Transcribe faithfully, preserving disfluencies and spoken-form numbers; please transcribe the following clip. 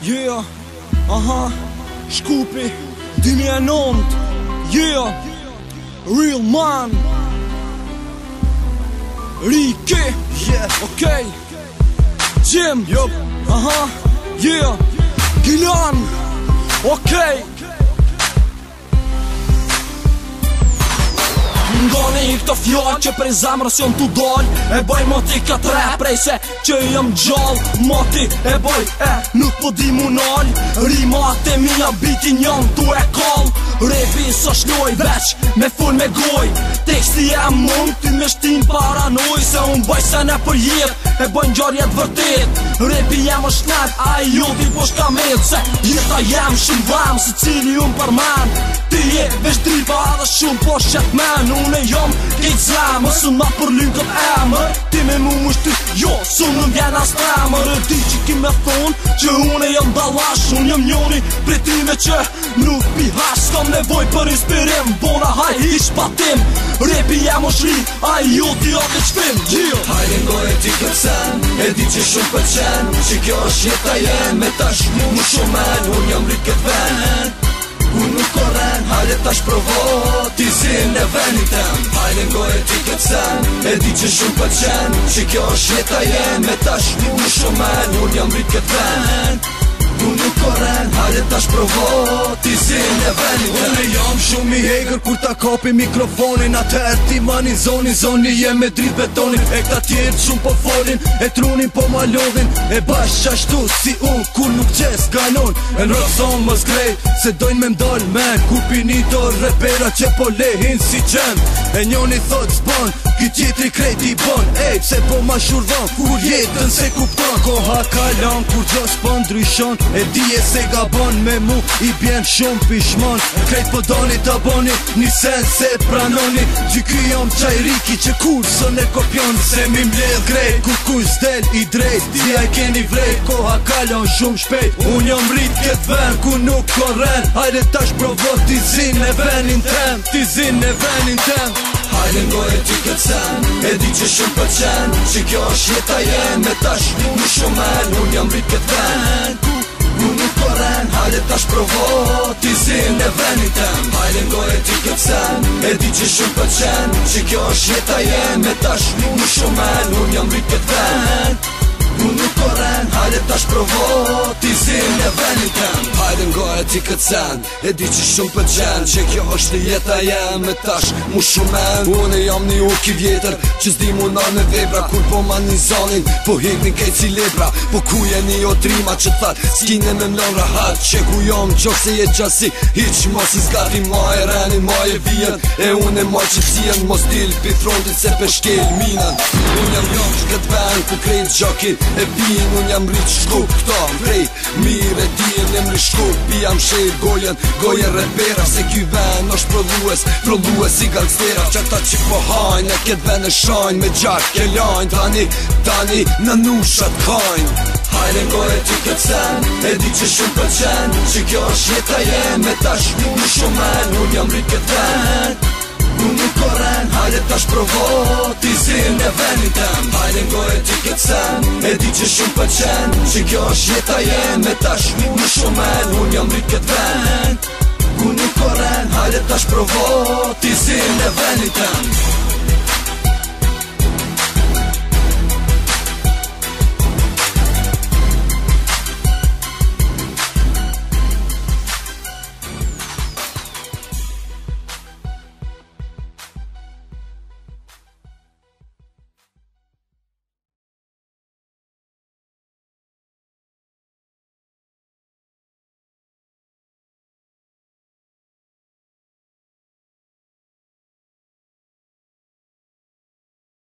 Yeah, aha, Shkupi, dy mijë e nënt, yeah, real man, Riki, yeah, okej, Jim, yup, aha, yeah, Gilan, okej. Ndoni i këto fjallë që prej zemrës jom t'u doll, e boj moti këtë re prej se që jëm gjall. Moti e boj e nuk po di mu nall, rimat e mija bitin jam tu e kall. Repi së shloj veç me full me goj, teksti e mund ty me shtin paranoj, se unë boj se ne për jet e boj njarjet vërtet. Repi jem është net, a i joti po shka med, se jeta jem shumë vlam, se cili unë për men. Ti je veç dripa dhe shumë po shet men, unë e jom kejt zemër, së ma për lyn kët emër. Ti me mu më shtyt, jo, së më vjen as tremër. E di që ki me thonë që unë e jom dalash, unë jem njoni për time që nuk pi hash. S'kam nevoj për inspirim, bona haj ish patim, repi jem është ri, a i joti o të qfim. Yeah. Hajde ngoj e ti këtë sen, e di që shumë për qen, që kjo është jeta jen, me tash mu më shumë men, unë jam rrit këtë ven. Unë nuk korren, hajde tash provo, ti zin e venit tem. Hajde ngoj e ti këtë sen, e di që shumë për qen, që kjo është jeta jen, me tash mu më shumë men, unë jam rrit këtë ven. Unë nuk korren, hajde tash provo, ti zin e venit tem. Unë jam shumë i hegër kur ta kapi mikrofonin, atëher ti manin zoni, zoni jem me drit betonin. E këta tjerë shumë po folin, e trunin po ma lodhin, e bash qashtu si unë kur nuk qes ganon. E në rëzon më zgrejt, se dojnë me mdall men, kur pinito repera që po lehin si qen. E njoni thot zbon, ki tjetri krejt i bon, ej pse po ma shurvan, kur jetën se kupton. Koha kalan kur gjo s'po ndryshon, e dije se gabon me mu i bjen shumë pishmon. Krejt po doni ta boni, një sen se pranoni, që ky jam qaj Riki që kur së ne kopjon. Se mi mledh grejt, kur kuj s'del i drejt, dhja i keni vrejt, koha kalon shumë shpejt. Unë jam rrit këtë ven, ku nuk korren, hajde tash provo, ti zin e venin tem, ti zin e venin tem. Hajde ngoj e ti këtë sen, e di që shumë për qen, që kjo është jeta jen, me tash mu shumë men, unë jam rrit këtë ven. Unë nuk korren, hajde tash provo, ti zin e venit tem. Hajde ngoj e ti këtë sen, e di që shumë për qen, që kjo është jeta jen, me tash mu shumë men, unë jam rrit këtë ven. Unë nuk korren, hajde tash provo, ti zin e venit tem. Hajde ngoj e ti këtë sen, e di që shumë për qen, që kjo është jeta jen, me tash mu shumë men. Unë e jam një uk i vjetër, që s'di mu nar me vebra, kur po ma një zonin, po heknin kejt si lebra. Po ku je një o trima që that, s'kine me mlon rahat, që ku jom qok se je gjasi, hiq mos i zgati ma e renin, ma e vijen, e unë e ma që t'sien, mos dil pi frontit se pe shkel minën. Unë jam jom që këtë ven, ku krejt gjokin, e pin, unë jam rrit shkup, këta mbrejt, mirë e din, jem rrit shkup, pi jam shir gojen, gojen repera, se ky ven është prodhues, prodhues i gangstera, që ata që po hajnë, e këtë ven e shajnë, me gjak ke lajnë, tani, tani, në nushat kajnë. Hajde ngoj e ti këtë sen, e di që shumë për qen, që kjo është jeta jen, me tash mu më shumë men, unë jam rrit këtë ven. Unë nuk korren, hajde tash provo, ti zin e venit tem. Hajde ngoj e ti këtë sen, e di që shumë për qen, që kjo është jeta jen, me tash mu më shumë men, unë jam rrit këtë ven. Unë nuk korren, hajde tash provo, ti zin e venit tem.